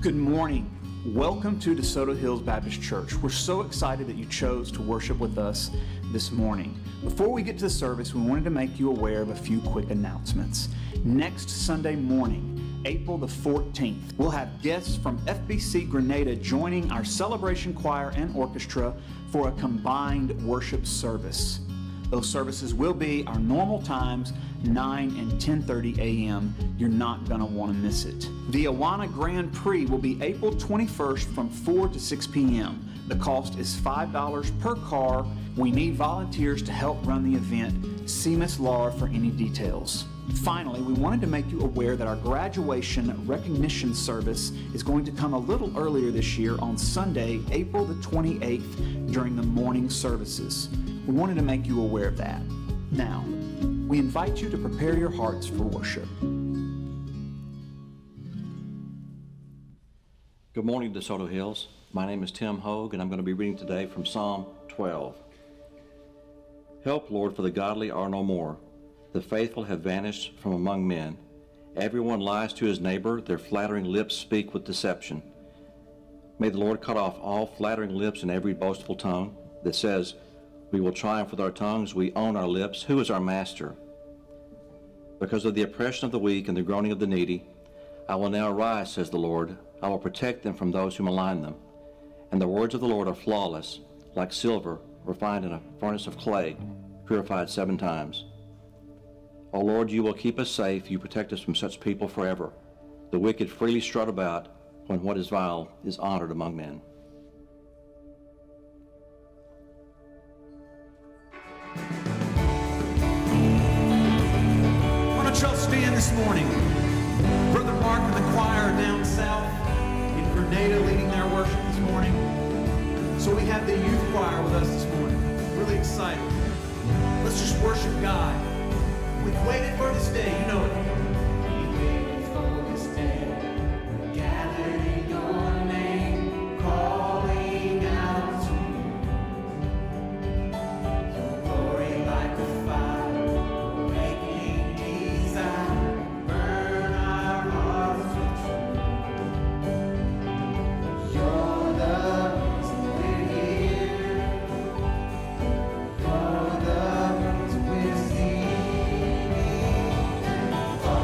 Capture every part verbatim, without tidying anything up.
Good morning. Welcome to DeSoto Hills Baptist Church. We're so excited that you chose to worship with us this morning. Before we get to the service, we wanted to make you aware of a few quick announcements. Next Sunday morning, April the fourteenth, we'll have guests from F B C Grenada joining our celebration choir and orchestra for a combined worship service. Those services will be our normal times, nine and ten thirty a m You're not going to want to miss it. The Awana Grand Prix will be April twenty-first from four to six p m The cost is five dollars per car. We need volunteers to help run the event. See Miss Laura for any details. Finally, we wanted to make you aware that our graduation recognition service is going to come a little earlier this year on Sunday, April the twenty-eighth, during the morning services. We wanted to make you aware of that. Now, we invite you to prepare your hearts for worship. Good morning, DeSoto Hills. My name is Tim Hogue, and I'm going to be reading today from Psalm twelve. Help, Lord, for the godly are no more. The faithful have vanished from among men. Everyone lies to his neighbor. Their flattering lips speak with deception. May the Lord cut off all flattering lips and every boastful tongue that says, we will triumph with our tongues. We own our lips. Who is our master? Because of the oppression of the weak and the groaning of the needy, I will now arise, says the Lord. I will protect them from those who malign them. And the words of the Lord are flawless, like silver refined in a furnace of clay, purified seven times. O Lord, you will keep us safe. You protect us from such people forever. The wicked freely strut about when what is vile is honored among men. Y'all stand this morning. Brother Mark and the choir down south in Grenada leading their worship this morning. So we have the youth choir with us this morning. Really excited. Let's just worship God. We've waited for this day, you know it. We've waited for this day, gathered in your name, calling out to you. Your glory like a fire. For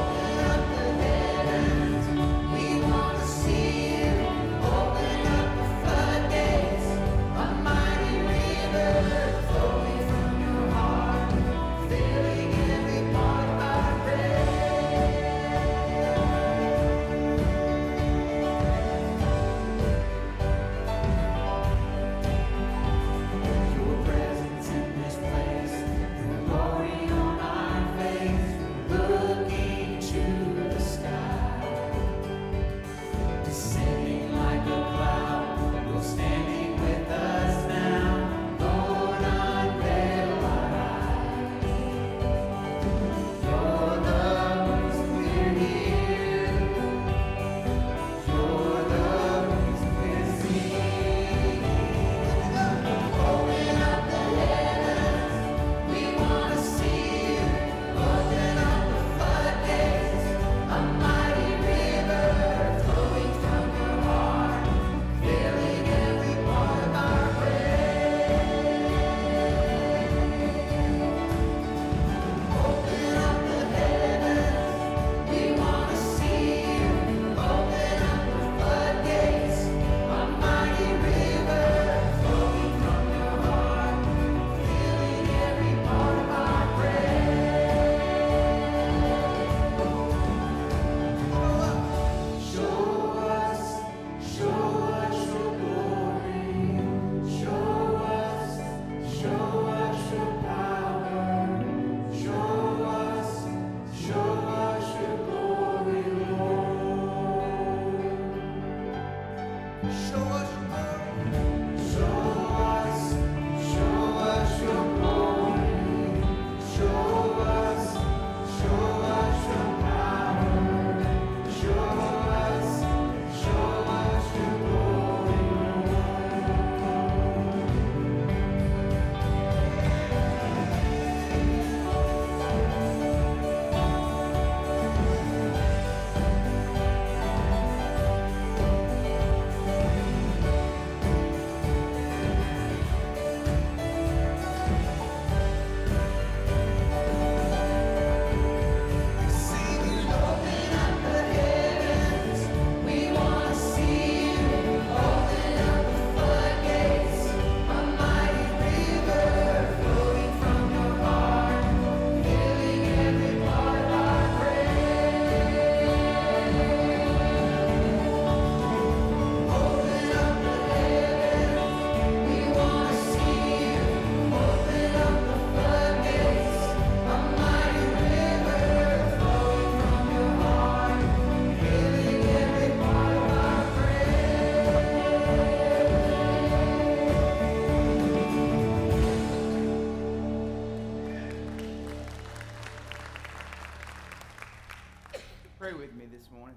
morning.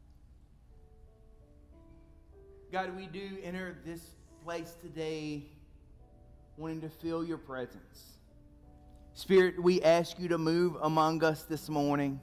God, we do enter this place today wanting to feel your presence. Spirit, we ask you to move among us this morning.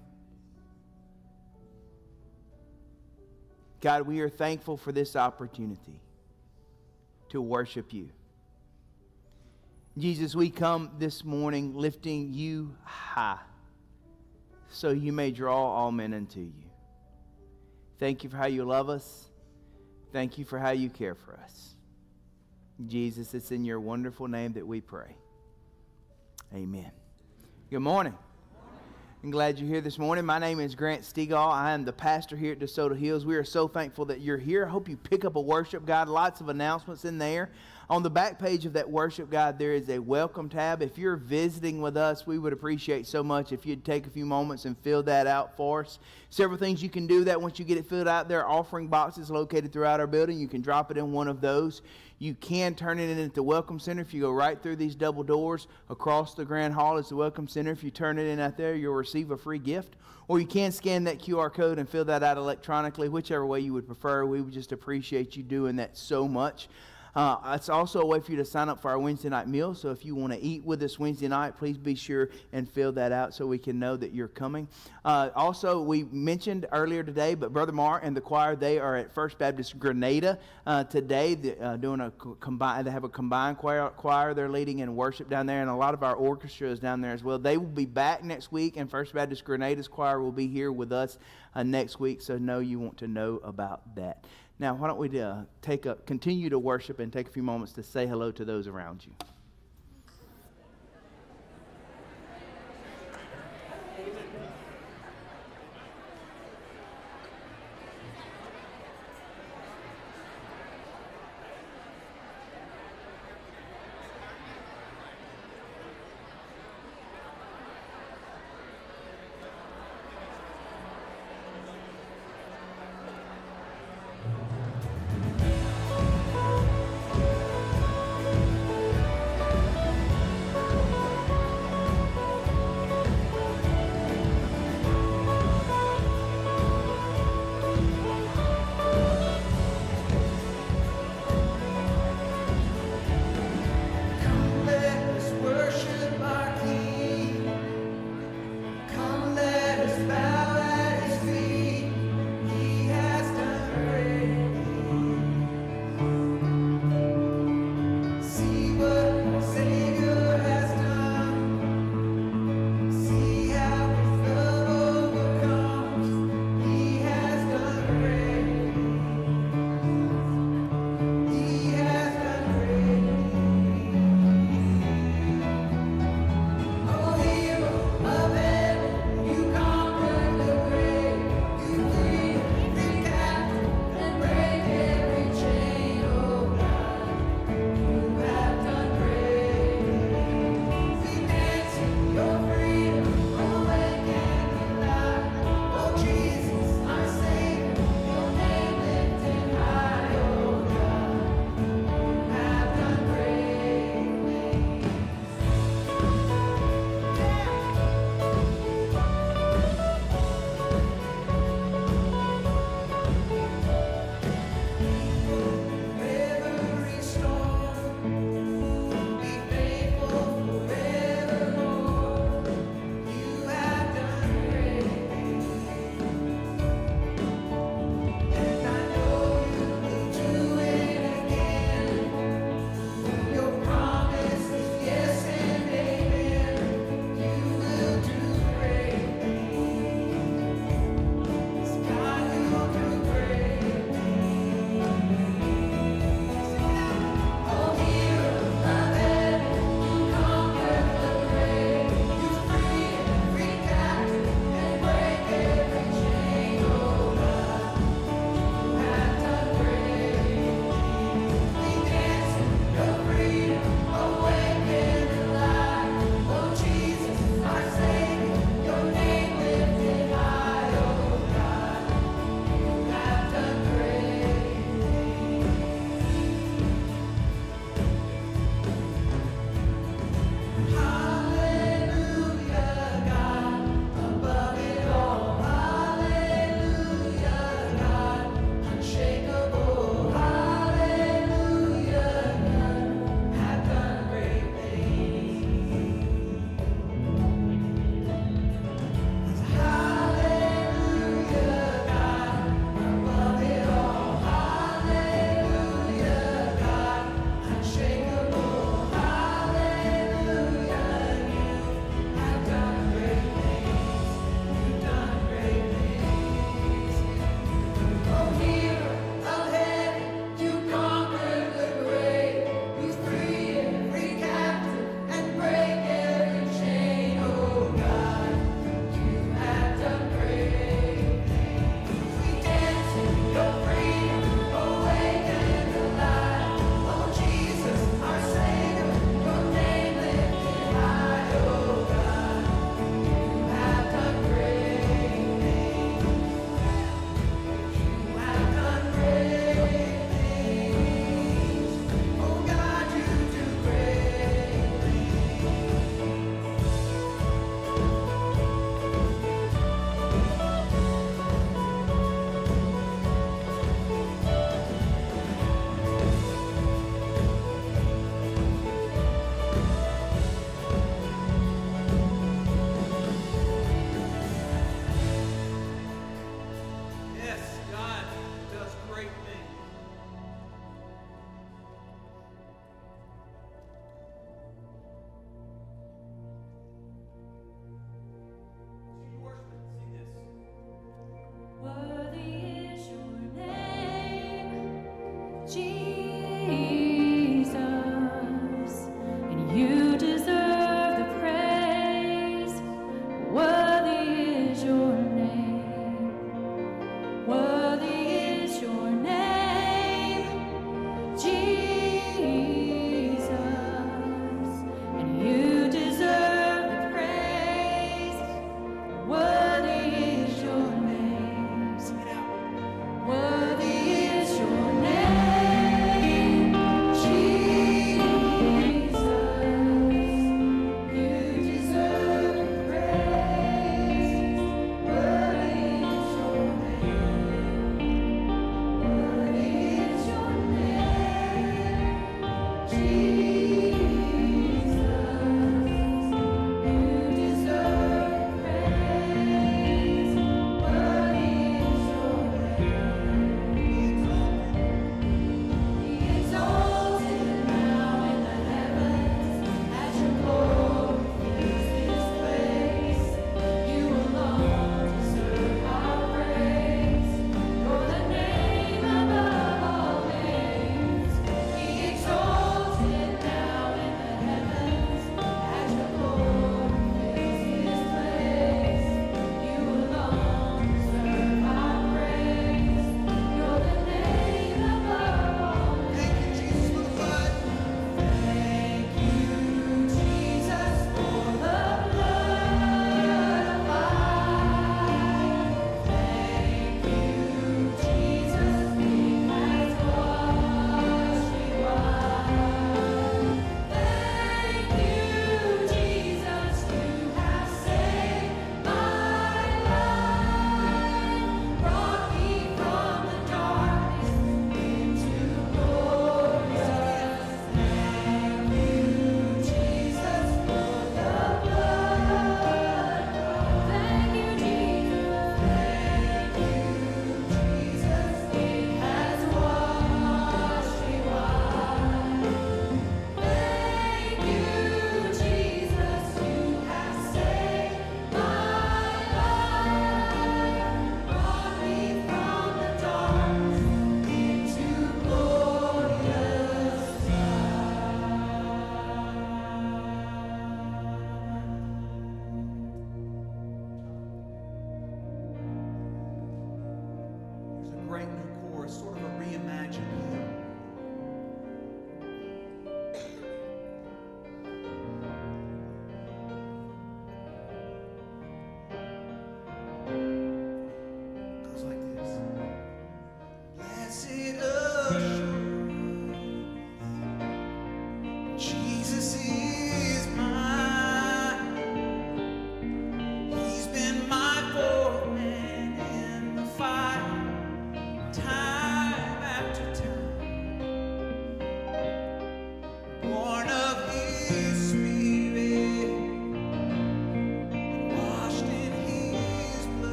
God, we are thankful for this opportunity to worship you. Jesus, we come this morning lifting you high so you may draw all men unto you. Thank you for how you love us. Thank you for how you care for us. Jesus, it's in your wonderful name that we pray. Amen. Good morning. I'm glad you're here this morning. My name is Grant Stegall. I am the pastor here at DeSoto Hills. We are so thankful that you're here. I hope you pick up a worship guide. Lots of announcements in there. On the back page of that worship guide, there is a welcome tab. If you're visiting with us, we would appreciate so much if you'd take a few moments and fill that out for us. Several things you can do that once you get it filled out. There are offering boxes located throughout our building. You can drop it in one of those. You can turn it in at the Welcome Center. If you go right through these double doors, across the Grand Hall is the Welcome Center. If you turn it in out there, you'll receive a free gift. Or you can scan that Q R code and fill that out electronically, whichever way you would prefer. We would just appreciate you doing that so much. Uh, it's also a way for you to sign up for our Wednesday night meal. So if you want to eat with us Wednesday night, please be sure and fill that out so we can know that you're coming. Uh, also, we mentioned earlier today, but Brother Mark and the choir, they are at First Baptist Grenada uh, today, the, uh, doing a combined. They have a combined choir, choir. They're leading in worship down there, and a lot of our orchestra is down there as well. They will be back next week, and First Baptist Grenada's choir will be here with us uh, next week. So know you want to know about that. Now, why don't we uh, take a, continue to worship and take a few moments to say hello to those around you.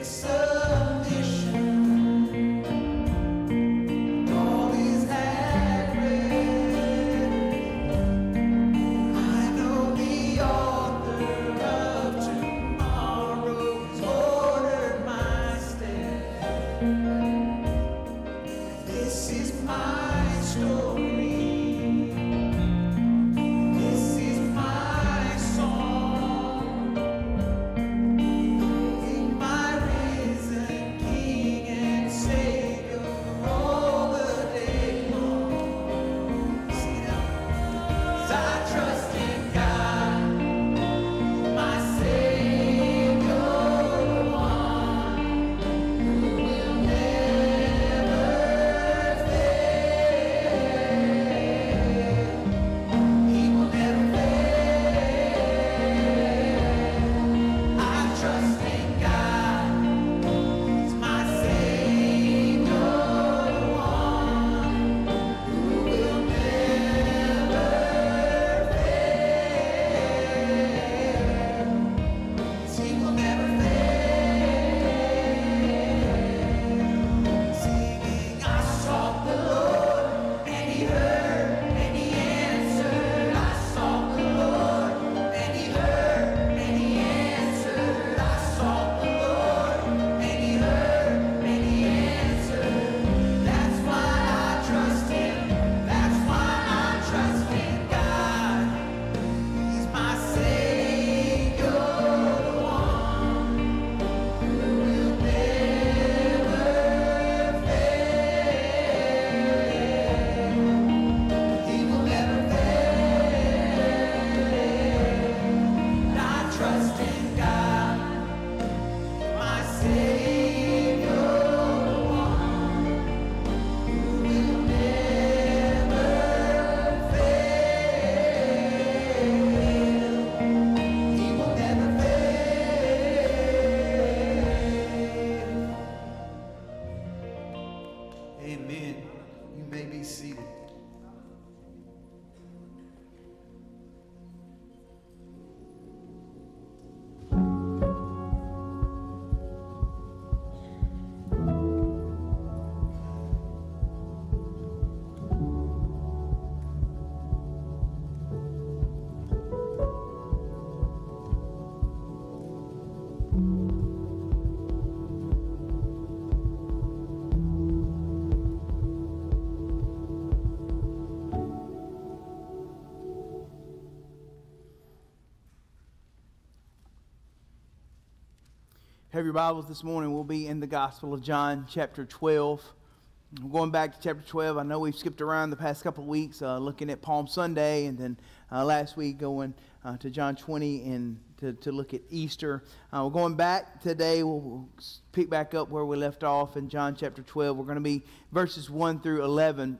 Have your Bibles this morning. We'll be in the Gospel of John, chapter twelve. We're going back to chapter twelve. I know we've skipped around the past couple of weeks uh, looking at Palm Sunday, and then uh, last week going uh, to John twenty and to, to look at Easter. Uh, we're going back today. We'll, we'll pick back up where we left off in John chapter twelve. We're going to be verses one through eleven.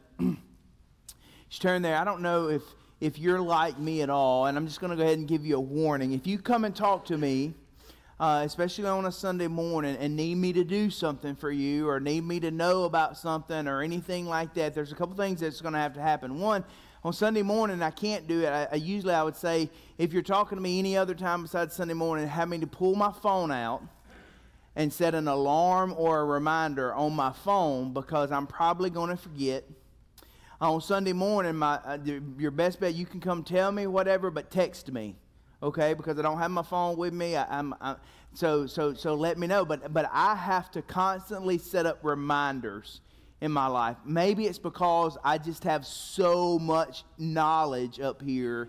Just turn there. I don't know if, if you're like me at all, and I'm just going to go ahead and give you a warning. If you come and talk to me, Uh, especially on a Sunday morning, and need me to do something for you, or need me to know about something or anything like that, there's a couple things that's going to have to happen. One, on Sunday morning, I can't do it. I, I usually I would say, if you're talking to me any other time besides Sunday morning, have me to pull my phone out and set an alarm or a reminder on my phone, because I'm probably going to forget. On Sunday morning, my uh, your best bet, you can come tell me whatever, but text me. Okay, because I don't have my phone with me. I, I'm I, so so so. Let me know. But but I have to constantly set up reminders in my life. Maybe it's because I just have so much knowledge up here.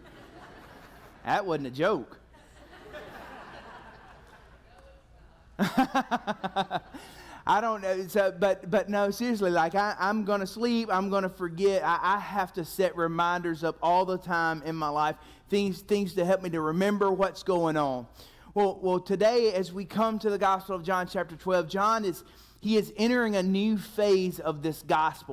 That wasn't a joke. I don't know. So, but but no, seriously. Like I, I'm gonna sleep. I'm gonna forget. I, I have to set reminders up all the time in my life. Things things to help me to remember what's going on. Well, well, today as we come to the Gospel of John chapter twelve, John is he is entering a new phase of this gospel.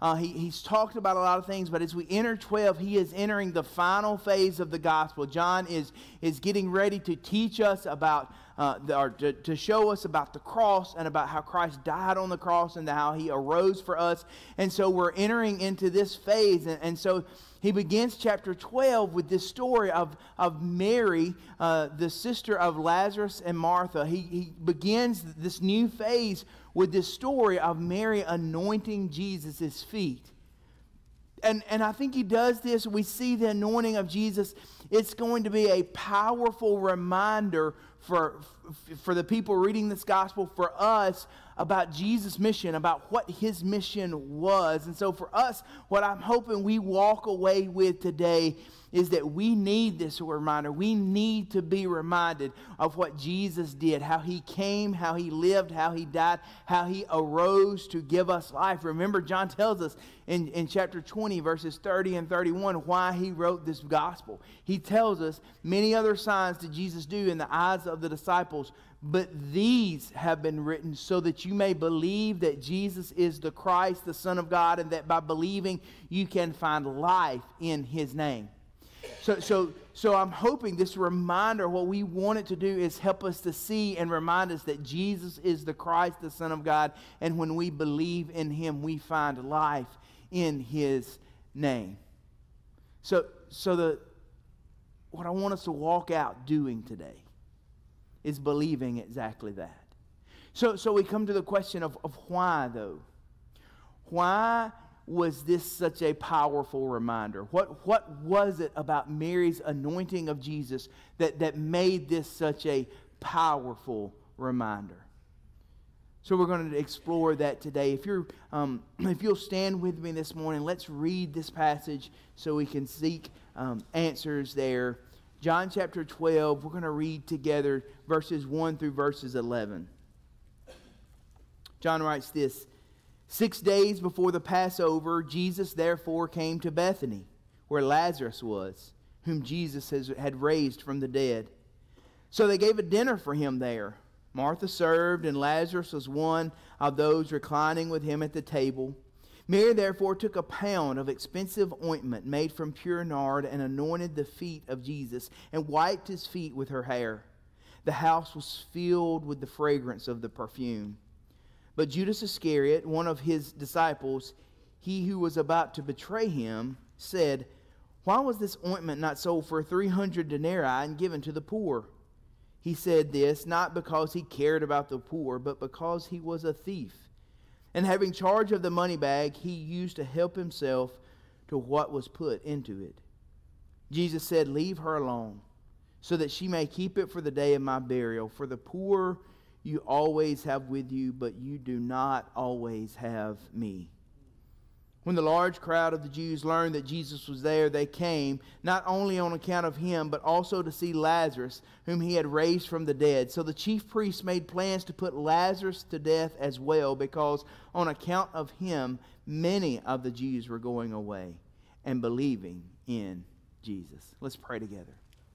Uh, he, he's talked about a lot of things, but as we enter twelve, he is entering the final phase of the gospel. John is, is getting ready to teach us about, uh, the, or to, to show us about the cross and about how Christ died on the cross and how he arose for us. And so we're entering into this phase. And, and so he begins chapter twelve with this story of, of Mary, uh, the sister of Lazarus and Martha. He, he begins this new phase with this story of Mary anointing Jesus' feet. And, and I think he does this. We see the anointing of Jesus. It's going to be a powerful reminder for, for the people reading this gospel, for us, about Jesus' mission, about what his mission was. And so for us, what I'm hoping we walk away with today is that we need this reminder. We need to be reminded of what Jesus did, how he came, how he lived, how he died, how he arose to give us life. Remember, John tells us in, in chapter twenty, verses thirty and thirty-one, why he wrote this gospel. He tells us, many other signs did Jesus do in the eyes of the disciples, but these have been written so that you may believe that Jesus is the Christ, the Son of God, and that by believing you can find life in his name. So, so, so I'm hoping this reminder, what we want it to do is help us to see and remind us that Jesus is the Christ, the Son of God, and when we believe in him, we find life in his name. So, so the what I want us to walk out doing today is believing exactly that. So, so we come to the question of, of why, though. Why was this such a powerful reminder? What, what was it about Mary's anointing of Jesus that, that made this such a powerful reminder? So we're going to explore that today. If you're, um, if you'll stand with me this morning, let's read this passage so we can seek um, answers there. John chapter twelve, we're going to read together verses one through verses eleven. John writes this: Six days before the Passover, Jesus therefore came to Bethany, where Lazarus was, whom Jesus has, had raised from the dead. So they gave a dinner for him there. Martha served, and Lazarus was one of those reclining with him at the table. Mary therefore took a pound of expensive ointment made from pure nard and anointed the feet of Jesus and wiped his feet with her hair. The house was filled with the fragrance of the perfume. But Judas Iscariot, one of his disciples, he who was about to betray him, said, Why was this ointment not sold for three hundred denarii and given to the poor? He said this not because he cared about the poor, but because he was a thief. And having charge of the money bag, he used to help himself to what was put into it. Jesus said, Leave her alone, so that she may keep it for the day of my burial. For the poor you always have with you, but you do not always have me. When the large crowd of the Jews learned that Jesus was there, they came, not only on account of him, but also to see Lazarus, whom he had raised from the dead. So the chief priests made plans to put Lazarus to death as well, because on account of him, many of the Jews were going away and believing in Jesus. Let's pray together.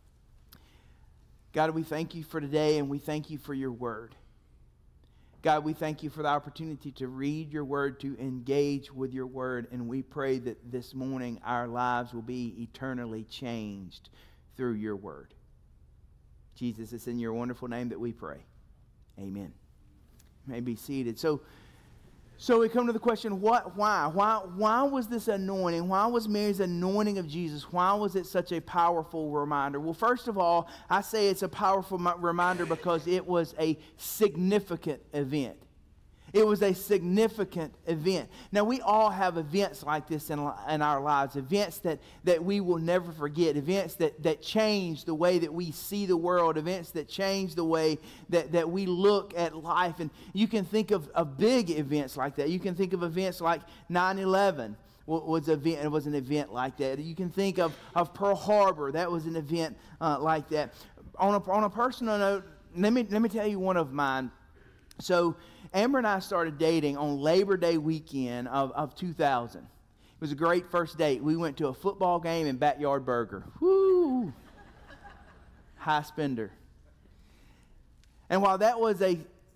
God, we thank you for today, and we thank you for your word. God, we thank you for the opportunity to read your word, to engage with your word, and we pray that this morning our lives will be eternally changed through your word. Jesus, it's in your wonderful name that we pray. Amen. You may be seated. So, so we come to the question, what, why? Why, why was this anointing? Why was Mary's anointing of Jesus? Why was it such a powerful reminder? Well, first of all, I say it's a powerful reminder because it was a significant event. It was a significant event. Now, we all have events like this in, in our lives, events that, that we will never forget, events that, that change the way that we see the world, events that change the way that, that we look at life. And you can think of, of big events like that. You can think of events like nine eleven. Was, event, it was an event like that. You can think of, of Pearl Harbor. That was an event uh, like that. On a, on a personal note, let me, let me tell you one of mine. So Amber and I started dating on Labor Day weekend of, of two thousand. It was a great first date. We went to a football game and Backyard Burger. Woo! High spender. And while that was a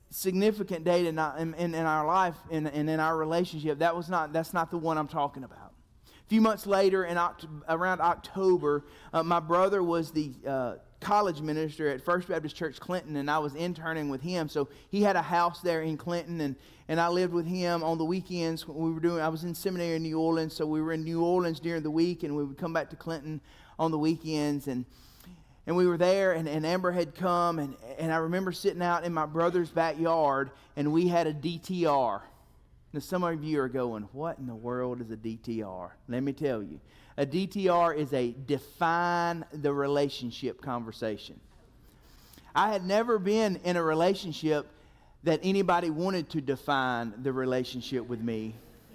significant date in, in, in our life and in, in, in our relationship, that was not, that's not the one I'm talking about. A few months later, in Oct- around October, uh, my brother was the uh, college minister at First Baptist Church Clinton, and I was interning with him. So he had a house there in Clinton, and, and I lived with him on the weekends. We were doing. I was in seminary in New Orleans, so we were in New Orleans during the week, and we would come back to Clinton on the weekends, and and we were there, and, and Amber had come, and, and I remember sitting out in my brother's backyard, and we had a D T R. Now, some of you are going, what in the world is a D T R? Let me tell you. A D T R is a define the relationship conversation. I had never been in a relationship that anybody wanted to define the relationship with me.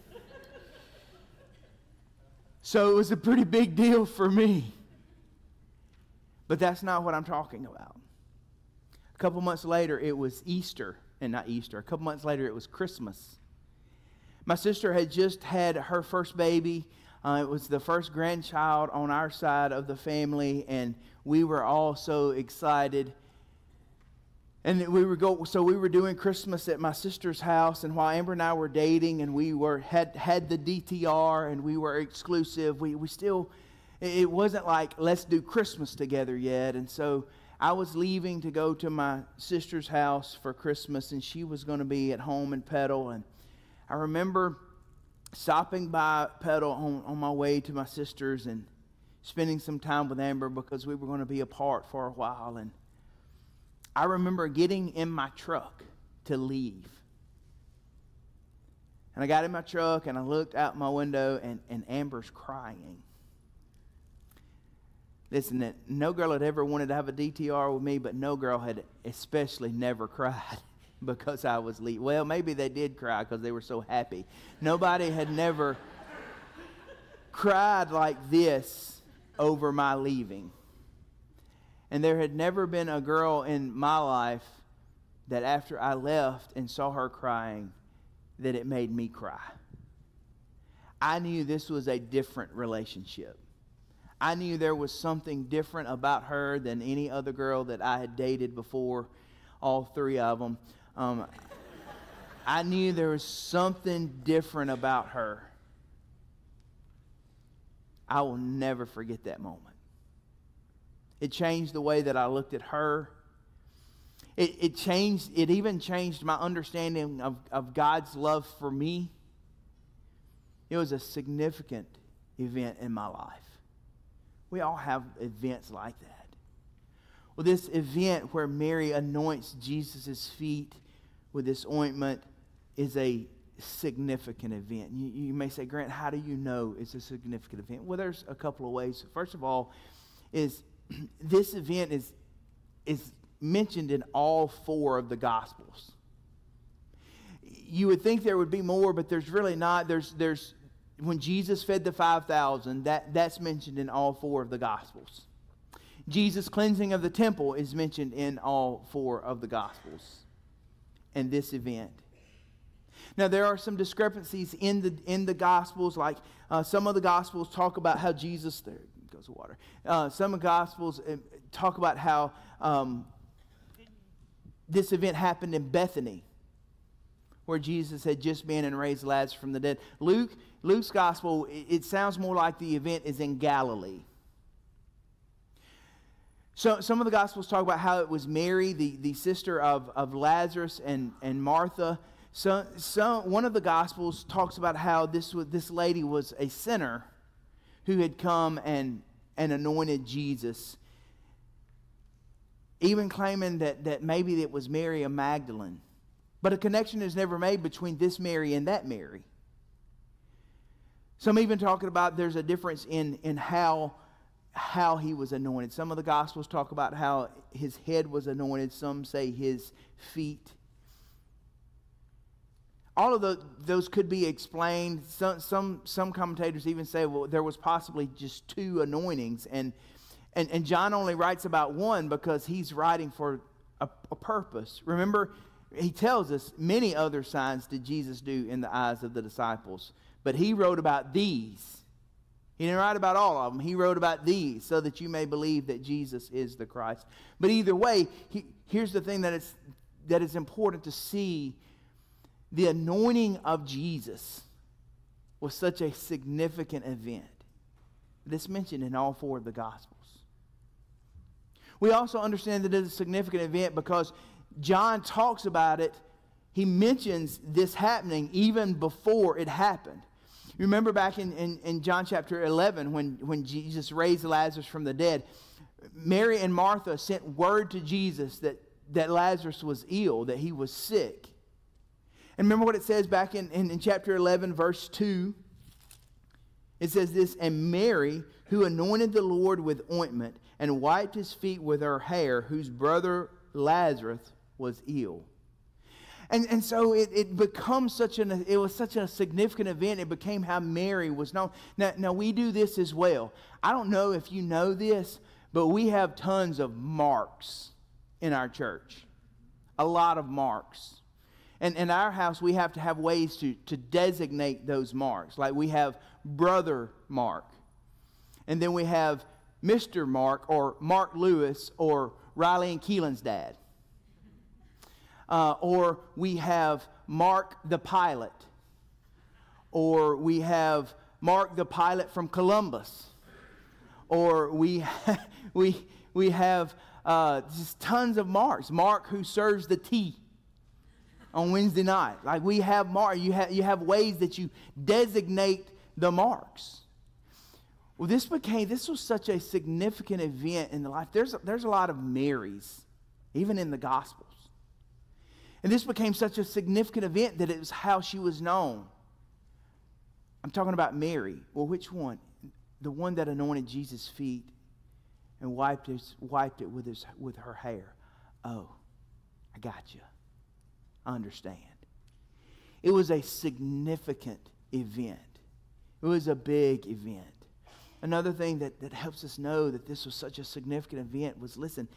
So it was a pretty big deal for me. But that's not what I'm talking about. A couple months later, it was Easter, and not Easter. A couple months later, it was Christmas. My sister had just had her first baby. Uh, it was the first grandchild on our side of the family, and we were all so excited. And we were go so we were doing Christmas at my sister's house, and while Amber and I were dating, and we were had had the D T R, and we were exclusive, we we still. It wasn't like, let's do Christmas together yet. And so I was leaving to go to my sister's house for Christmas, and she was going to be at home in Petal. And I remember stopping by Petal on, on my way to my sister's and spending some time with Amber because we were going to be apart for a while. And I remember getting in my truck to leave. And I got in my truck, and I looked out my window, and, and Amber's crying. Listen, that no girl had ever wanted to have a D T R with me, but no girl had especially never cried because I was leaving. Well, maybe they did cry because they were so happy. Nobody had never cried like this over my leaving. And there had never been a girl in my life that after I left and saw her crying, that it made me cry. I knew this was a different relationship. I knew there was something different about her than any other girl that I had dated before, all three of them. Um, I knew there was something different about her. I will never forget that moment. It changed the way that I looked at her. It, it changed, it even changed my understanding of, of God's love for me. It was a significant event in my life. We all have events like that. Well, this event where Mary anoints Jesus' feet with this ointment is a significant event. You, you may say, Grant, how do you know it's a significant event? Well, there's a couple of ways. First of all, is this event is, is mentioned in all four of the Gospels. You would think there would be more, but there's really not. There's there's when Jesus fed the five thousand, that, that's mentioned in all four of the Gospels. Jesus' cleansing of the temple is mentioned in all four of the Gospels. And this event. Now, there are some discrepancies in the in the Gospels. Like uh, some of the Gospels talk about how Jesus, there goes the water. Uh, some of the Gospels uh, talk about how um, this event happened in Bethany, where Jesus had just been and raised Lazarus from the dead. Luke, Luke's gospel, it, it sounds more like the event is in Galilee. So some of the gospels talk about how it was Mary, the, the sister of, of Lazarus and, and Martha. So, so one of the gospels talks about how this was, this lady was a sinner who had come and, and anointed Jesus, even claiming that, that maybe it was Mary of Magdalene. But a connection is never made between this Mary and that Mary. Some even talking about there's a difference in, in how, how he was anointed. Some of the Gospels talk about how his head was anointed. Some say his feet. All of the, those could be explained. Some, some, some commentators even say, well, there was possibly just two anointings. And, and, and John only writes about one because he's writing for a, a purpose. Remember, he tells us many other signs did Jesus do in the eyes of the disciples. But he wrote about these. He didn't write about all of them. He wrote about these so that you may believe that Jesus is the Christ. But either way, he, here's the thing that it's that is important to see the anointing of Jesus was such a significant event. It's mentioned in all four of the Gospels. We also understand that it is a significant event because John talks about it. He mentions this happening even before it happened. You remember back in, in, in John chapter eleven when, when Jesus raised Lazarus from the dead, Mary and Martha sent word to Jesus that, that Lazarus was ill, that he was sick. And remember what it says back in, in, in chapter eleven, verse two. It says this, "And Mary, who anointed the Lord with ointment and wiped his feet with her hair, whose brother Lazarus was ill." And, and so it, it becomes such an, it was such a significant event. It became how Mary was known. Now, now we do this as well. I don't know if you know this, but we have tons of marks in our church. A lot of marks. And in our house, we have to have ways to, to designate those marks. Like we have Brother Mark. And then we have Mister Mark, or Mark Lewis, or Riley and Keelan's dad. Uh, or we have Mark the pilot. Or we have Mark the pilot from Columbus. Or we, we, we have uh, just tons of marks. Mark who serves the tea on Wednesday night. Like we have mark, you have you have ways that you designate the marks. Well, this became this was such a significant event in the life. There's a, there's a lot of Marys, even in the Gospels, and this became such a significant event that it was how she was known. I'm talking about Mary. Well, which one? The one that anointed Jesus' feet and wiped his wiped it with his with her hair. Oh, I got you. I understand. It was a significant event. It was a big event. Another thing that, that helps us know that this was such a significant event was, listen,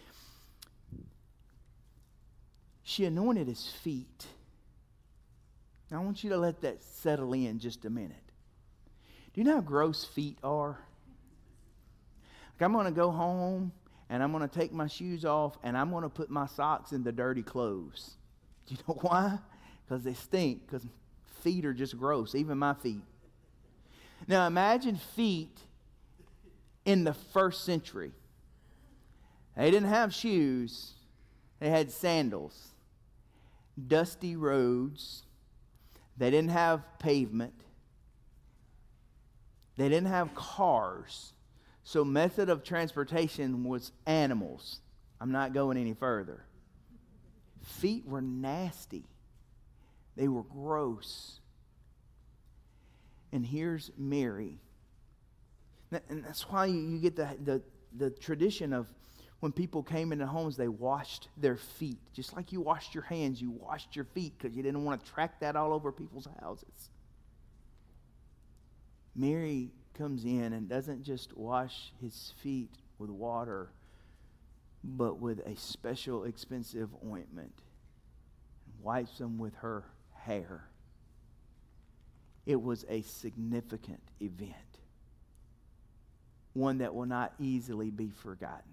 she anointed his feet. Now I want you to let that settle in just a minute. Do you know how gross feet are? Like I'm going to go home and I'm going to take my shoes off and I'm going to put my socks in the dirty clothes. Do you know why? Because they stink. Because feet are just gross, even my feet. Now imagine feet in the first century. They didn't have shoes. They had sandals. Dusty roads. They didn't have pavement. They didn't have cars. So method of transportation was animals. I'm not going any further. Feet were nasty. They were gross. And here's Mary. And that's why you get the, the, the tradition of when people came into homes, they washed their feet. Just like you washed your hands, you washed your feet because you didn't want to track that all over people's houses. Mary comes in and doesn't just wash his feet with water, but with a special expensive ointment, and wipes them with her hair. It was a significant event, one that will not easily be forgotten.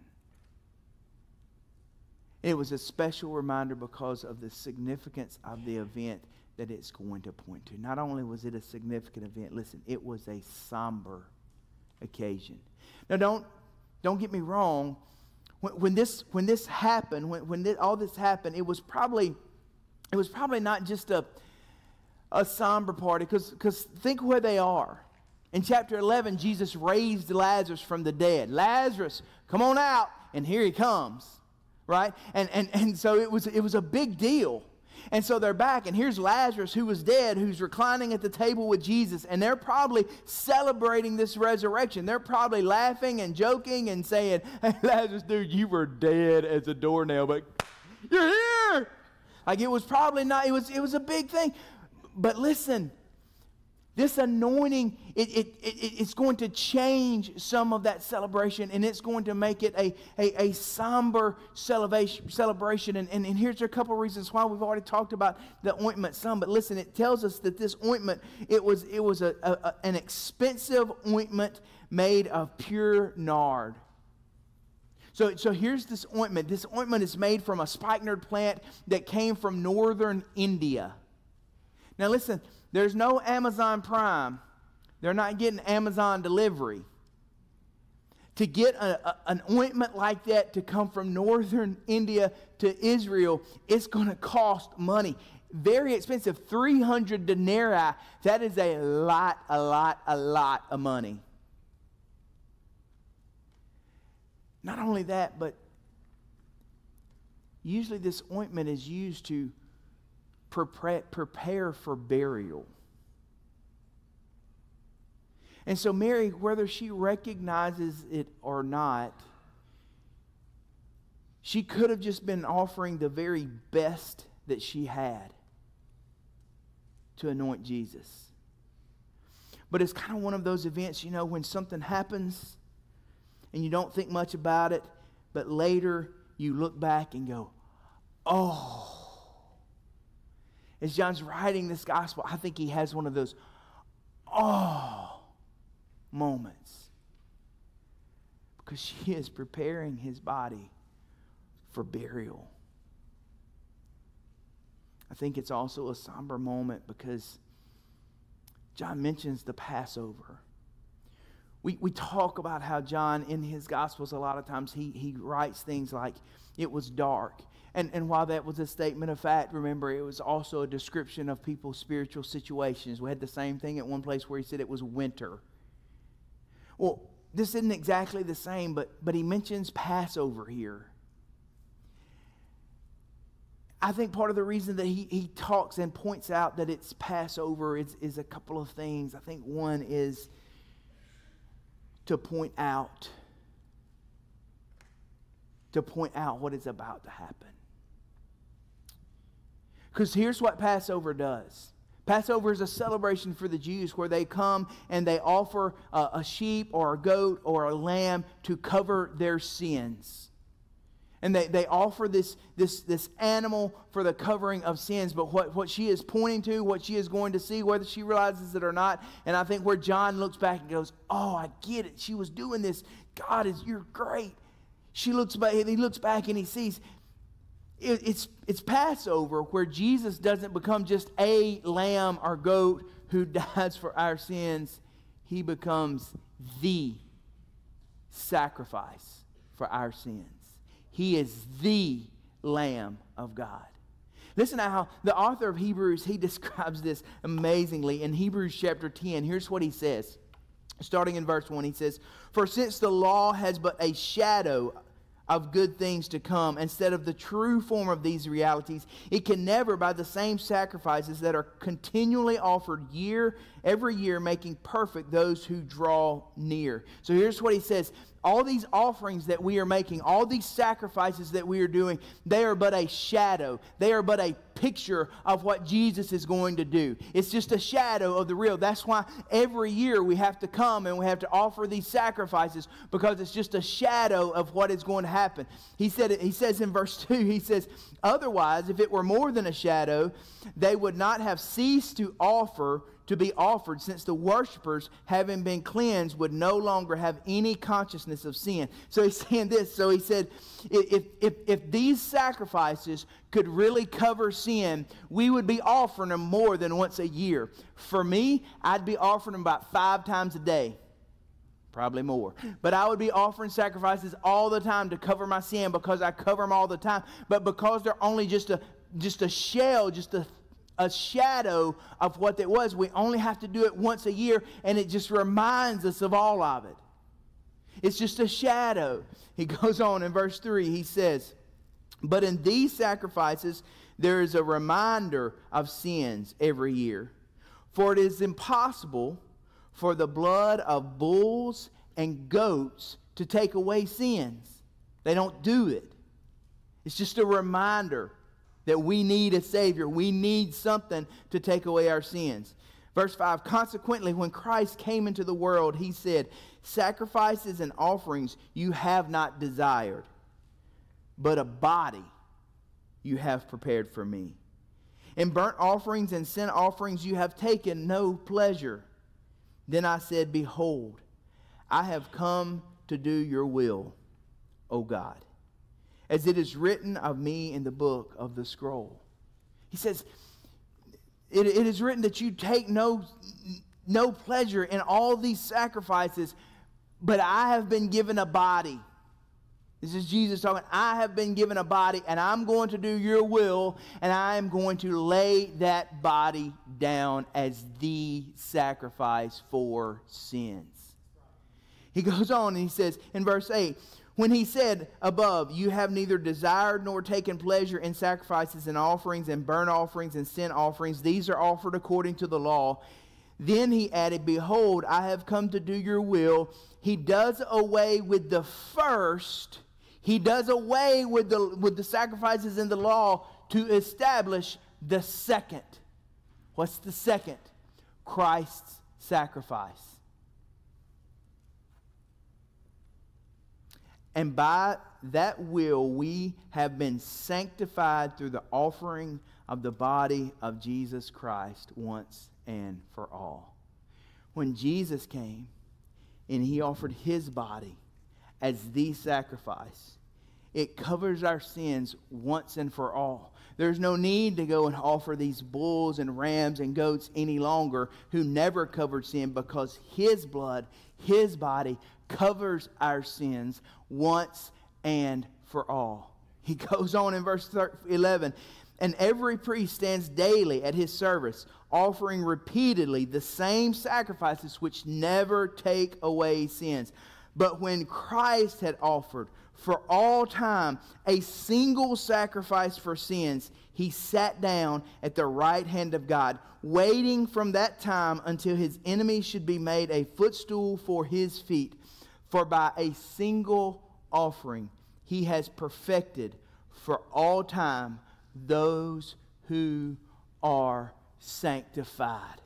It was a special reminder because of the significance of the event that it's going to point to. Not only was it a significant event, listen, it was a somber occasion. Now, don't don't get me wrong. When, when this when this happened, when when this, all this happened, it was probably it was probably not just a a somber party. Because because think where they are. In chapter eleven, Jesus raised Lazarus from the dead. Lazarus, come on out, and here he comes, right? And and and so it was it was a big deal. And so they're back, and here's Lazarus, who was dead, who's reclining at the table with Jesus, and they're probably celebrating this resurrection. They're probably laughing and joking and saying, "Hey, Lazarus, dude, you were dead as a doornail, but you're here." Like it was probably not, it was, it was a big thing. But listen, this anointing, it, it, it, it's going to change some of that celebration, and it's going to make it a, a, a somber celebration. celebration. And, and, and here's a couple of reasons why. We've already talked about the ointment some, but listen, it tells us that this ointment, it was, it was a, a, a, an expensive ointment made of pure nard. So, so here's this ointment. This ointment is made from a spikenard plant that came from northern India. Now listen, there's no Amazon Prime. They're not getting Amazon delivery. To get a, a, an ointment like that to come from northern India to Israel, it's going to cost money. Very expensive, three hundred denarii. That is a lot, a lot, a lot of money. Not only that, but usually this ointment is used to prepare, prepare for burial. And so Mary, whether she recognizes it or not, she could have just been offering the very best that she had to anoint Jesus. But it's kind of one of those events, you know, when something happens and you don't think much about it, but later you look back and go, oh. As John's writing this gospel, I think he has one of those, oh, moments, because she is preparing his body for burial. I think it's also a somber moment because John mentions the Passover. We, we talk about how John, in his Gospels, a lot of times he, he writes things like, it was dark. And, and while that was a statement of fact, remember, it was also a description of people's spiritual situations. We had the same thing at one place where he said it was winter. Well, this isn't exactly the same, but, but he mentions Passover here. I think part of the reason that he, he talks and points out that it's Passover is, is a couple of things. I think one is to point out, to point out what is about to happen. Because here's what Passover does. Passover is a celebration for the Jews where they come and they offer a, a sheep or a goat or a lamb to cover their sins. And they, they offer this, this, this animal for the covering of sins. But what, what she is pointing to, what she is going to see, whether she realizes it or not, and I think where John looks back and goes, oh, I get it. She was doing this. God, is you're great. She looks back, he looks back and he sees it, it's, it's Passover where Jesus doesn't become just a lamb or goat who dies for our sins. He becomes the sacrifice for our sins. He is the Lamb of God. Listen to how the author of Hebrews, he describes this amazingly. In Hebrews chapter ten, here's what he says. Starting in verse one, he says, "For since the law has but a shadow of good things to come, instead of the true form of these realities, it can never, by the same sacrifices that are continually offered year every year, making perfect those who draw near." So here's what he says. All these offerings that we are making, all these sacrifices that we are doing, they are but a shadow. They are but a picture of what Jesus is going to do. It's just a shadow of the real. That's why every year we have to come and we have to offer these sacrifices, because it's just a shadow of what is going to happen. He said, he says in verse two, he says, "Otherwise, if it were more than a shadow, they would not have ceased to offer to be offered, since the worshipers, having been cleansed, would no longer have any consciousness of sin." So he's saying this. So he said, if, if, if these sacrifices could really cover sin, we would be offering them more than once a year. For me, I'd be offering them about five times a day. Probably more. But I would be offering sacrifices all the time to cover my sin, because I cover them all the time. But because they're only just a, just a shell, just a a shadow of what it was, we only have to do it once a year, and it just reminds us of all of it. It's just a shadow. He goes on in verse three, he says, "But in these sacrifices there is a reminder of sins every year. For it is impossible for the blood of bulls and goats to take away sins." They don't do it. It's just a reminder that we need a Savior. We need something to take away our sins. Verse five, "Consequently, when Christ came into the world, he said, 'Sacrifices and offerings you have not desired, but a body you have prepared for me. In burnt offerings and sin offerings you have taken no pleasure.' Then I said, 'Behold, I have come to do your will, O God, as it is written of me in the book of the scroll. He says, it, it is written that you take no, no pleasure in all these sacrifices, but I have been given a body. This is Jesus talking. I have been given a body, and I'm going to do your will, and I am going to lay that body down as the sacrifice for sins. He goes on and he says in verse eight, when he said above, you have neither desired nor taken pleasure in sacrifices and offerings and burnt offerings and sin offerings. These are offered according to the law. Then he added, behold, I have come to do your will. He does away with the first. He does away with the, with the sacrifices in the law to establish the second. What's the second? Christ's sacrifice. And by that will we have been sanctified through the offering of the body of Jesus Christ once and for all. When Jesus came and he offered his body as the sacrifice, it covers our sins once and for all. There's no need to go and offer these bulls and rams and goats any longer who never covered sin, because his blood, his body covers our sins once and for all. He goes on in verse eleven, and every priest stands daily at his service, offering repeatedly the same sacrifices which never take away sins. But when Christ had offered for all time a single sacrifice for sins, he sat down at the right hand of God, waiting from that time until his enemies should be made a footstool for his feet. For by a single offering he has perfected for all time those who are sanctified.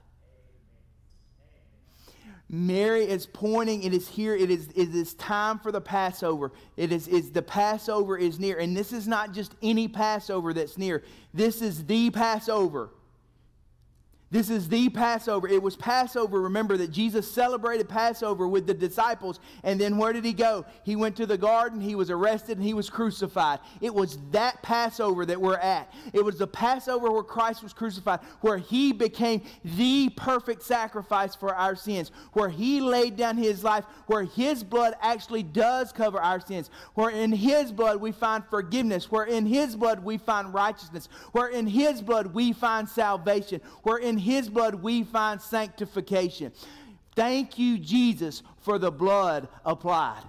Mary is pointing, it is here, it is, it is time for the Passover. It is, is the Passover is near. And this is not just any Passover that's near. This is the Passover. This is the Passover. It was Passover. Remember that Jesus celebrated Passover with the disciples. And then where did he go? He went to the garden. He was arrested and he was crucified. It was that Passover that we're at. It was the Passover where Christ was crucified, where he became the perfect sacrifice for our sins, where he laid down his life, where his blood actually does cover our sins, where in his blood we find forgiveness, where in his blood we find righteousness, where in his blood we find salvation, where in his blood we find sanctification. Thank you, Jesus, for the blood applied.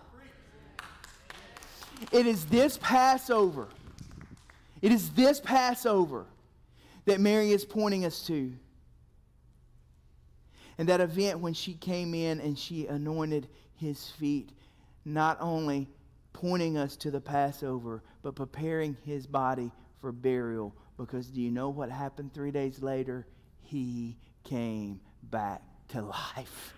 It is this Passover. It is this Passover that Mary is pointing us to. And that event when she came in and she anointed his feet, not only pointing us to the Passover, but preparing his body for burial. Because do you know what happened three days later? He came back to life.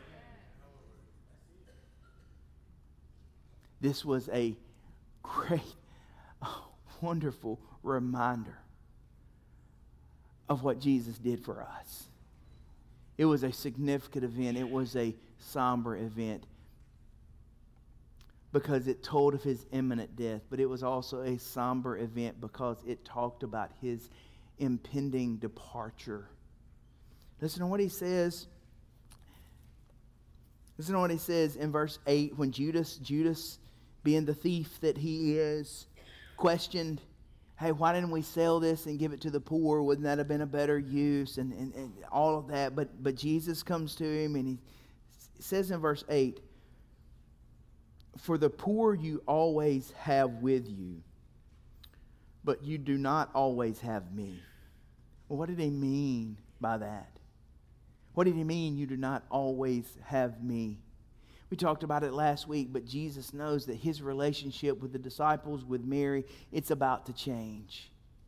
This was a great, oh, wonderful reminder of what Jesus did for us. It was a significant event. It was a somber event because it told of his imminent death, but it was also a somber event because it talked about his impending departure. Listen to what he says. Listen to what he says in verse eight. When Judas, Judas, being the thief that he is, questioned, hey, why didn't we sell this and give it to the poor? Wouldn't that have been a better use? And, and, and all of that. But, but Jesus comes to him and he says in verse eight, for the poor you always have with you, but you do not always have me. Well, what did he mean by that? What did he mean, you do not always have me? We talked about it last week, but Jesus knows that his relationship with the disciples, with Mary, it's about to change.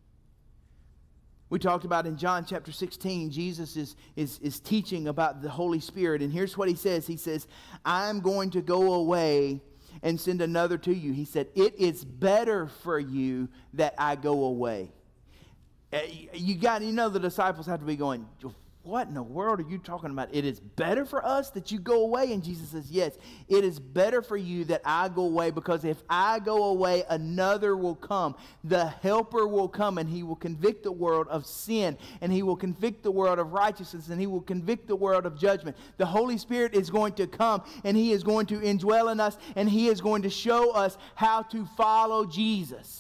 We talked about in John chapter sixteen, Jesus is, is, is teaching about the Holy Spirit. And here's what he says. He says, I'm going to go away and send another to you. He said, it is better for you that I go away. You got, you know, the disciples have to be going, what in the world are you talking about? It is better for us that you go away. And Jesus says, yes, it is better for you that I go away, because if I go away, another will come. The Helper will come, and he will convict the world of sin, and he will convict the world of righteousness, and he will convict the world of judgment. The Holy Spirit is going to come, and he is going to indwell in us, and he is going to show us how to follow Jesus.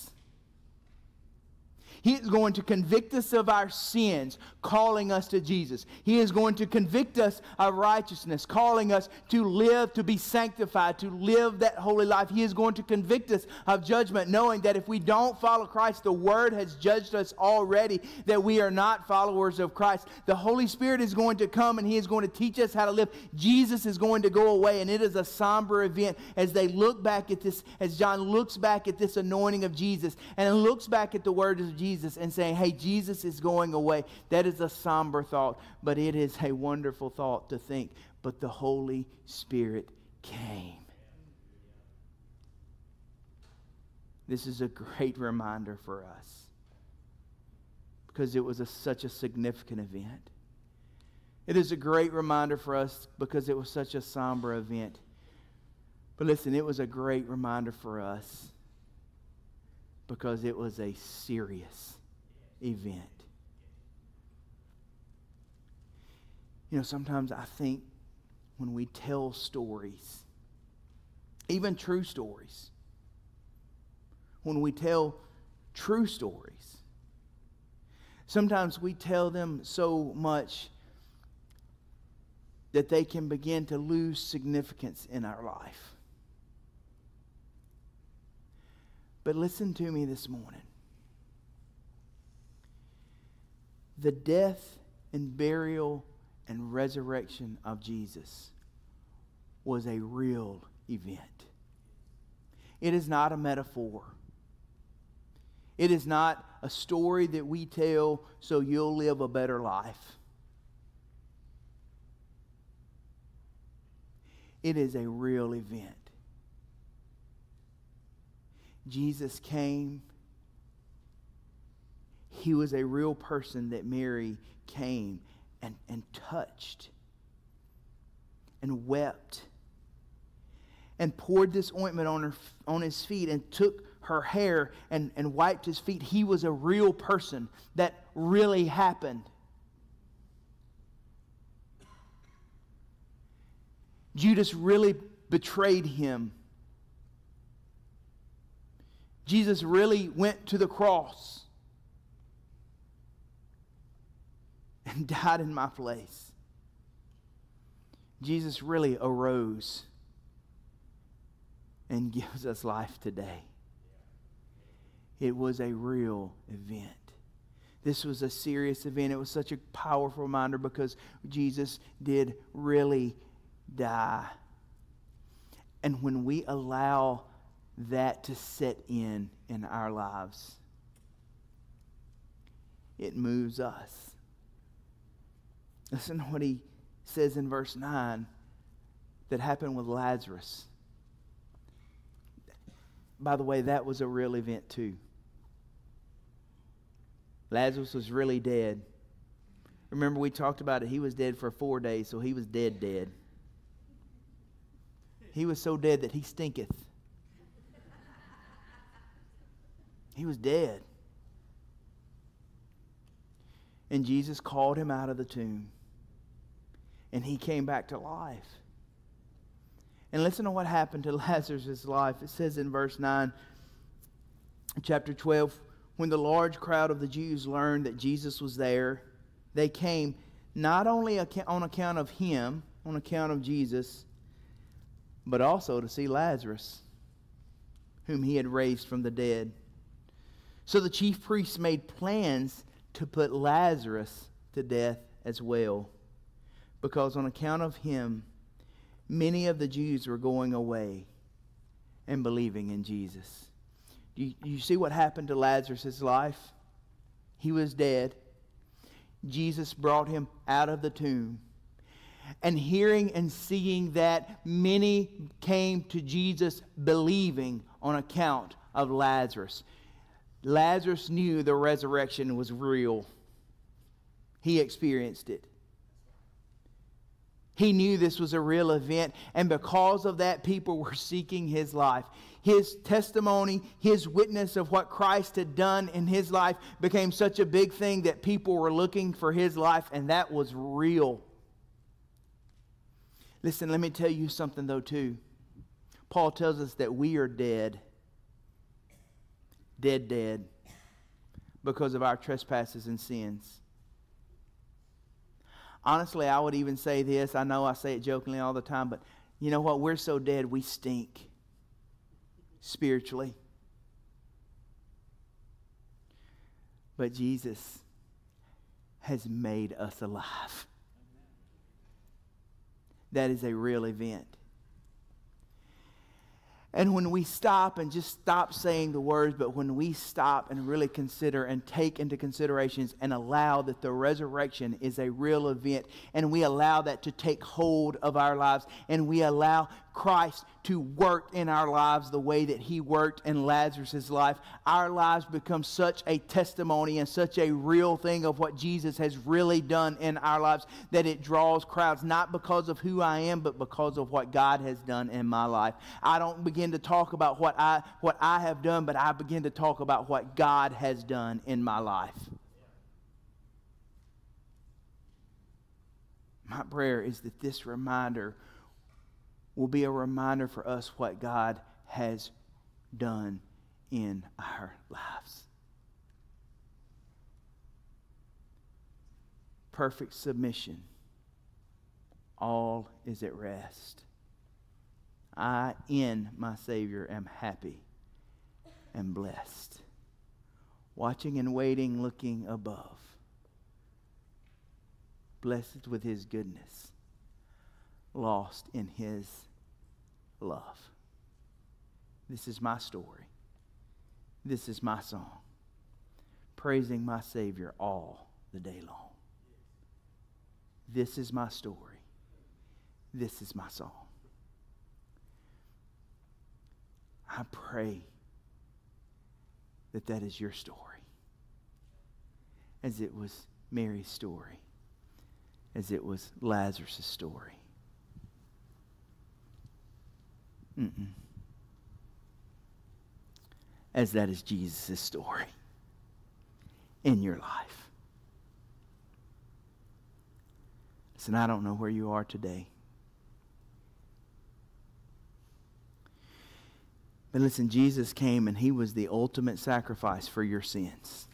He is going to convict us of our sins, calling us to Jesus. He is going to convict us of righteousness, calling us to live, to be sanctified, to live that holy life. He is going to convict us of judgment, knowing that if we don't follow Christ, the Word has judged us already, that we are not followers of Christ. The Holy Spirit is going to come, and he is going to teach us how to live. Jesus is going to go away, and it is a somber event as they look back at this, as John looks back at this anointing of Jesus, and looks back at the words of Jesus. Jesus and saying, hey, Jesus is going away. That is a somber thought, but it is a wonderful thought to think, but the Holy Spirit came. This is a great reminder for us, because it was a, such a significant event. It is a great reminder for us because it was such a somber event. But listen, it was a great reminder for us because it was a serious event. You know, sometimes I think when we tell stories, even true stories, when we tell true stories, sometimes we tell them so much that they can begin to lose significance in our life. But listen to me this morning. The death and burial and resurrection of Jesus was a real event. It is not a metaphor. It is not a story that we tell so you'll live a better life. It is a real event. Jesus came. He was a real person that Mary came and, and touched and wept and poured this ointment on her on his feet and took her hair and, and wiped his feet. He was a real person. That really happened. Judas really betrayed him. Jesus really went to the cross and died in my place. Jesus really arose and gives us life today. It was a real event. This was a serious event. It was such a powerful reminder because Jesus did really die. And when we allow that to set in in our lives, it moves us. Listen to what he says in verse nine that happened with Lazarus. By the way, that was a real event too. Lazarus was really dead. Remember, we talked about it. He was dead for four days, so he was dead dead. He was so dead that he stinketh. He was dead. And Jesus called him out of the tomb. And he came back to life. And listen to what happened to Lazarus' life. It says in verse nine, chapter twelve, when the large crowd of the Jews learned that Jesus was there, they came not only on account of him, on account of Jesus, but also to see Lazarus, whom he had raised from the dead. So the chief priests made plans to put Lazarus to death as well, because on account of him, many of the Jews were going away and believing in Jesus. Do you, you see what happened to Lazarus' life? He was dead. Jesus brought him out of the tomb. And hearing and seeing that, many came to Jesus believing on account of Lazarus. Lazarus knew the resurrection was real. He experienced it. He knew this was a real event, and because of that, people were seeking his life. His testimony, his witness of what Christ had done in his life became such a big thing that people were looking for his life, and that was real. Listen, let me tell you something though too. Paul tells us that we are dead. Dead, dead. Because of our trespasses and sins. Honestly, I would even say this. I know I say it jokingly all the time, but you know what? We're so dead, we stink spiritually. But Jesus has made us alive. That is a real event. And when we stop and just stop saying the words, but when we stop and really consider and take into considerations and allow that the resurrection is a real event, and we allow that to take hold of our lives, and we allow Christ to work in our lives the way that he worked in Lazarus' life, our lives become such a testimony and such a real thing of what Jesus has really done in our lives that it draws crowds, not because of who I am, but because of what God has done in my life. I don't begin to talk about what I, what I have done, but I begin to talk about what God has done in my life. My prayer is that this reminder will be a reminder for us what God has done in our lives. Perfect submission. All is at rest. I, in my Savior, am happy and blessed. Watching and waiting, looking above. Blessed with his goodness. Lost in his love. This is my story. This is my song. Praising my Savior all the day long. This is my story. This is my song. I pray that that is your story. As it was Mary's story. As it was Lazarus' story. Mm-mm. As that is Jesus' story in your life. Listen, I don't know where you are today. But listen, Jesus came and he was the ultimate sacrifice for your sins.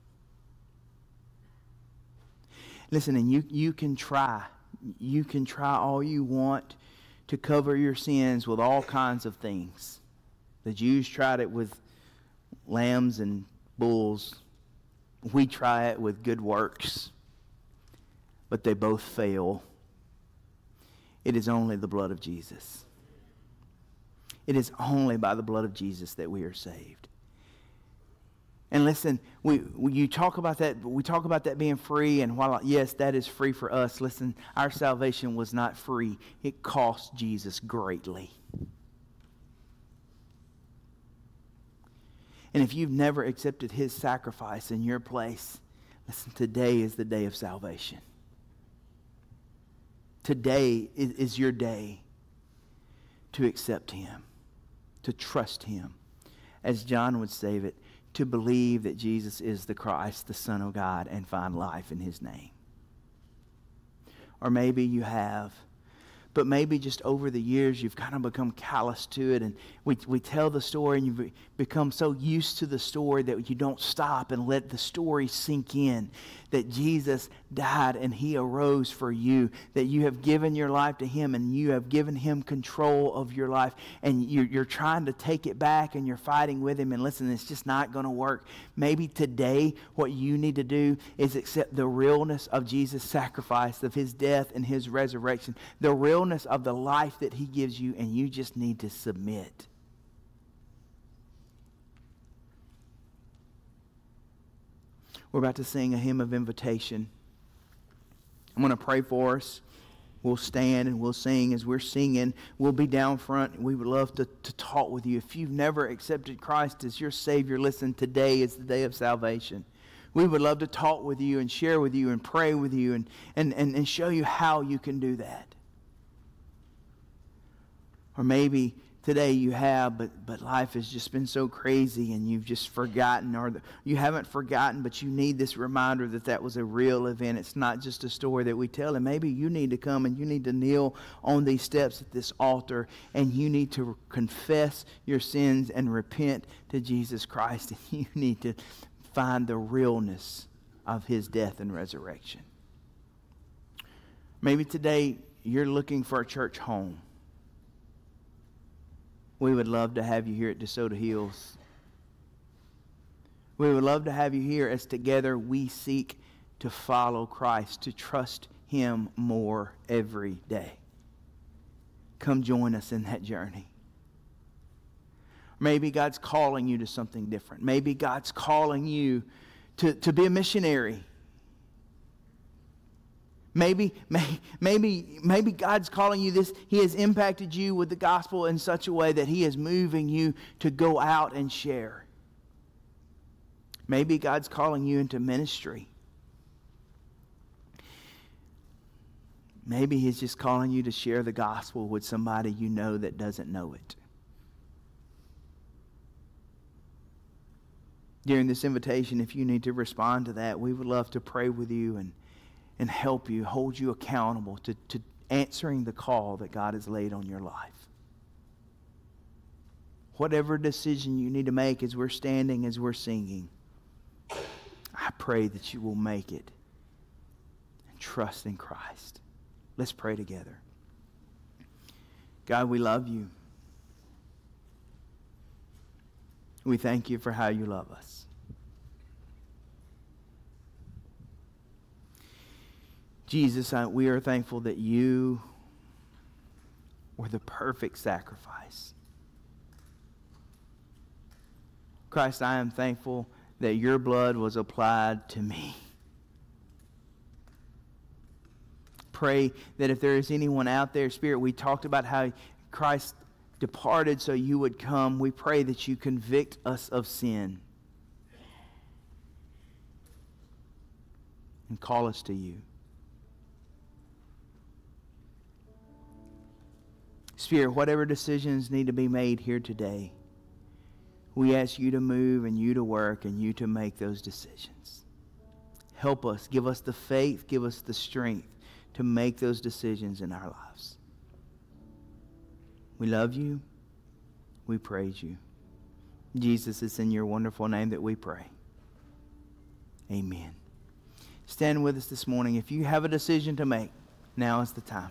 Listen, and you, you can try. You can try all you want to cover your sins with all kinds of things. The Jews tried it with lambs and bulls. We try it with good works. But they both fail. It is only the blood of Jesus. It is only by the blood of Jesus that we are saved. And listen, we, we you talk about that, we talk about that being free, and while yes, that is free for us, listen, our salvation was not free. It cost Jesus greatly. And if you've never accepted his sacrifice in your place, listen, today is the day of salvation. Today is, is your day to accept him, to trust him. As John would say it, to believe that Jesus is the Christ, the Son of God, and find life in his name. Or maybe you have, but maybe just over the years you've kind of become callous to it, and we, we tell the story and you've become so used to the story that you don't stop and let the story sink in, that Jesus died and he arose for you, that you have given your life to him and you have given him control of your life, and you're, you're trying to take it back and you're fighting with him, and listen, it's just not going to work. Maybe today what you need to do is accept the realness of Jesus' sacrifice, of his death and his resurrection, the realness of the life that he gives you, and you just need to submit. We're about to sing a hymn of invitation. I'm going to pray for us. We'll stand and we'll sing. As we're singing, we'll be down front. We would love to, to talk with you. If you've never accepted Christ as your Savior, listen, today is the day of salvation. We would love to talk with you and share with you and pray with you and, and, and, and show you how you can do that. Or maybe today you have, but, but life has just been so crazy and you've just forgotten, or the, you haven't forgotten, but you need this reminder that that was a real event. It's not just a story that we tell. And maybe you need to come and you need to kneel on these steps at this altar and you need to confess your sins and repent to Jesus Christ. And you need to find the realness of his death and resurrection. Maybe today you're looking for a church home. We would love to have you here at DeSoto Hills. We would love to have you here as together we seek to follow Christ, to trust him more every day. Come join us in that journey. Maybe God's calling you to something different. Maybe God's calling you to, to be a missionary. Maybe, may, maybe, maybe God's calling you this. He has impacted you with the gospel in such a way that he is moving you to go out and share. Maybe God's calling you into ministry. Maybe he's just calling you to share the gospel with somebody you know that doesn't know it. During this invitation, if you need to respond to that, we would love to pray with you and and help you, hold you accountable to, to answering the call that God has laid on your life. Whatever decision you need to make as we're standing, as we're singing, I pray that you will make it and trust in Christ. Let's pray together. God, we love you. We thank you for how you love us. Jesus, I, we are thankful that you were the perfect sacrifice. Christ, I am thankful that your blood was applied to me. Pray that if there is anyone out there, Spirit, we talked about how Christ departed so you would come. We pray that you convict us of sin and call us to you. Spirit, whatever decisions need to be made here today, we ask you to move and you to work and you to make those decisions. Help us. Give us the faith. Give us the strength to make those decisions in our lives. We love you. We praise you. Jesus, it's in your wonderful name that we pray. Amen. Stand with us this morning. If you have a decision to make, now is the time.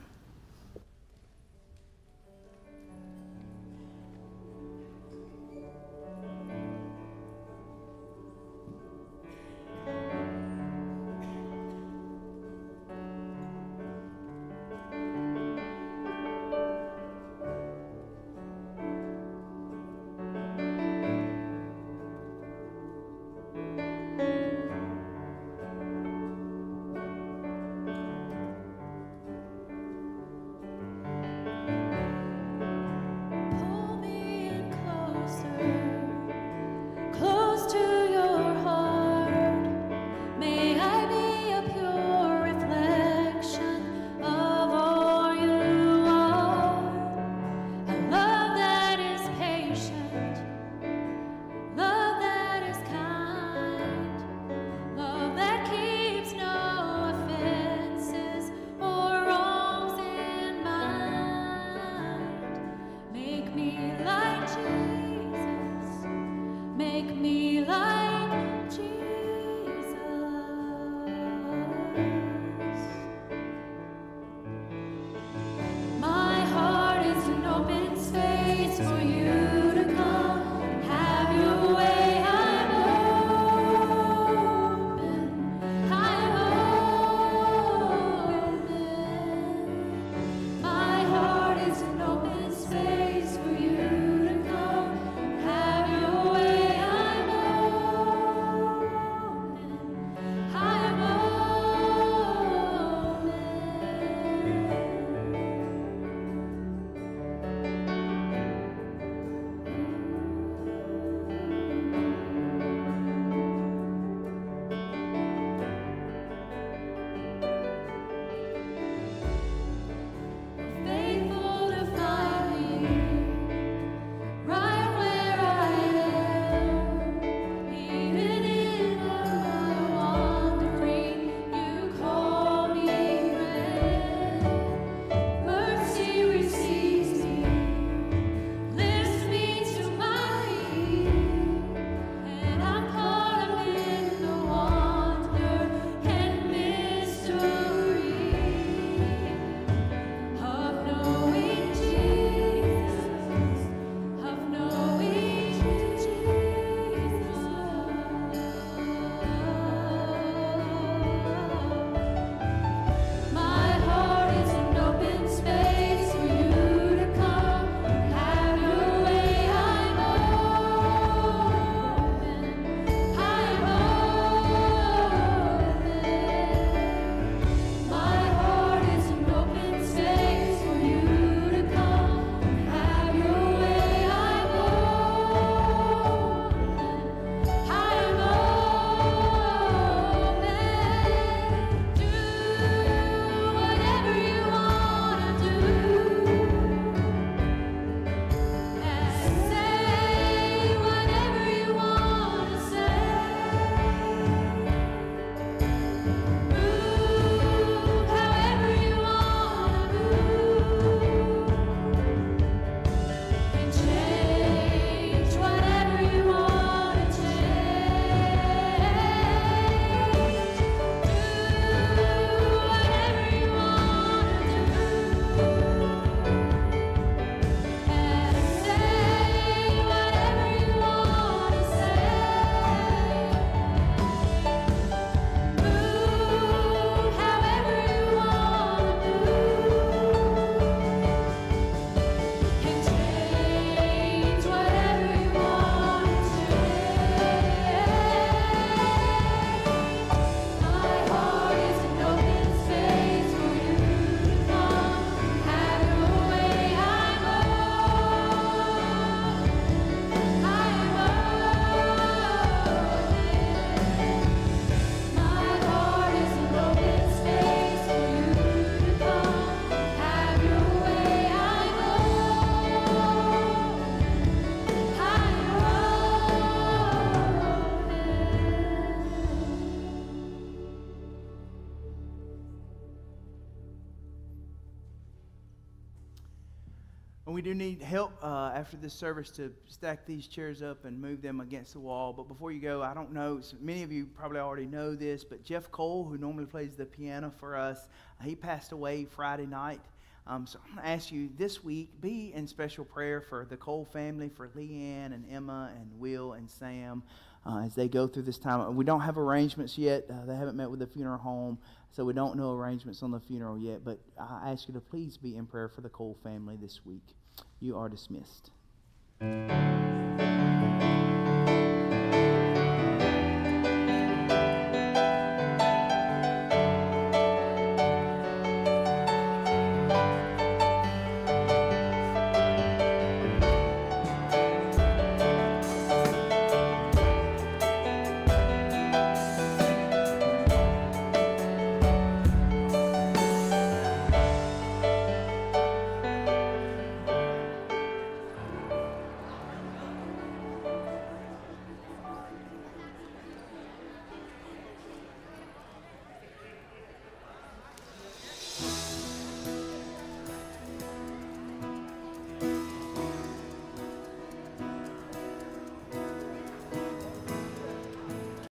And we do need help uh, after this service to stack these chairs up and move them against the wall. But before you go, I don't know, so many of you probably already know this, but Jeff Cole, who normally plays the piano for us, uh, he passed away Friday night. Um, so I'm going to ask you this week, be in special prayer for the Cole family, for Leanne and Emma and Will and Sam uh, as they go through this time. We don't have arrangements yet. Uh, they haven't met with the funeral home, so we don't know arrangements on the funeral yet. But I ask you to please be in prayer for the Cole family this week. You are dismissed.